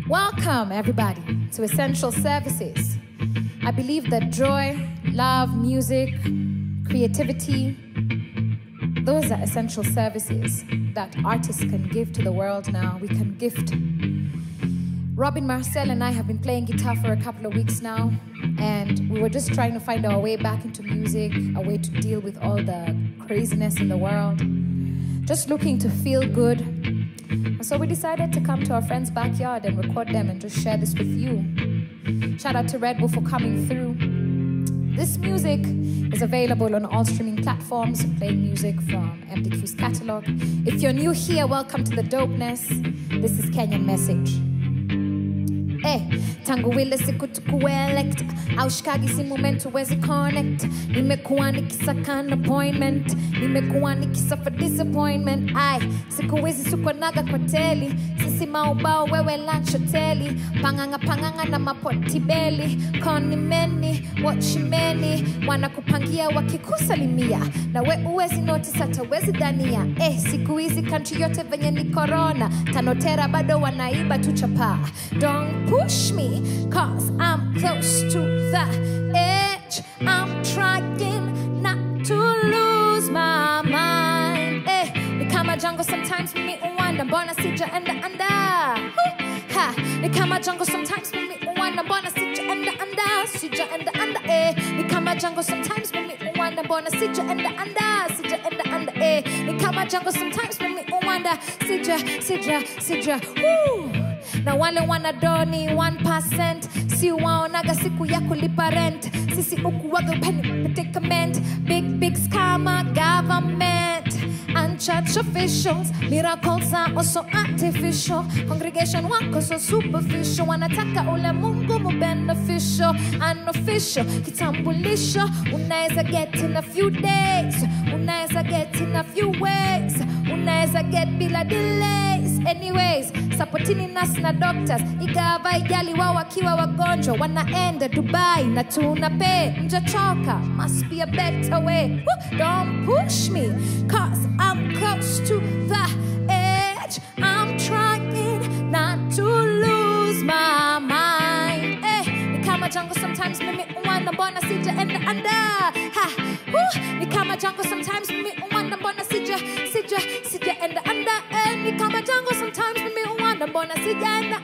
Welcome, everybody, to Essential Services. I believe that joy, love, music, creativity, those are essential services that artists can give to the world now. We can gift. Robin Marcel and I have been playing guitar for a couple of weeks now, and we were just trying to find our way back into music, a way to deal with all the craziness in the world, just looking to feel good. So we decided to come to our friend's backyard and record them and just share this with you. Shout out to Red Bull for coming through. This music is available on all streaming platforms, playing music from MDQ's catalog. If you're new here, welcome to the dopeness. This is Kenyan Message. Tangu wile siku tukuelect aushikagi si moment uwezi connect. Nimekuwa nikisaka an appointment, nimekuwa nikisuffer disappointment. Siku wezi sukwa naga kwa teli, sisi maubao wewe lunch hoteli. Panganga na mapoti beli, koni meni, watchimeni. Wanakupangia wakikusalimia, na we uwezi notice hata wezi dania. Siku hizi country yote venye ni corona, tanotera bado wanaiba tuchapa. Don't push me, cause I'm close to the edge. I'm trying not to lose my mind. Ni kama jungle sometimes mimi uwanda, mbona sija enda. Ni kama jungle sometimes mimi uwanda, mbona sija enda. Ni kama jungle sometimes mimi uwanda, mbona sija enda. Ni kama jungle sometimes mimi uwanda, sija. Woo! Na wale wanadoni 1%, si waonaga siku ya kulipa rent. Sisi ukuwaga penny predicament, big scammer government and church officials. Miracles are also artificial, congregation wako so superficial. Wanataka ule Mungu mu beneficial, unofficial. Kitambulisho unaeza get in a few days, unaeza get in a few ways, unaeza get bila delays. Anyways, supportini nas na doctors, igava ijali wao wakiwa wagonjwa. Wanaenda Dubai na tunape mjachoka, must be a better way. Don't push me, cause I'm close to the edge. I'm trying not to lose my mind. Ni kama jungle sometimes mimi uwanda, mbona sija enda. Ni kama jungle sometimes mimi uwanda, mbona sija enda. Ni kama jungle sometimes mimi uwanda, mbona sija enda.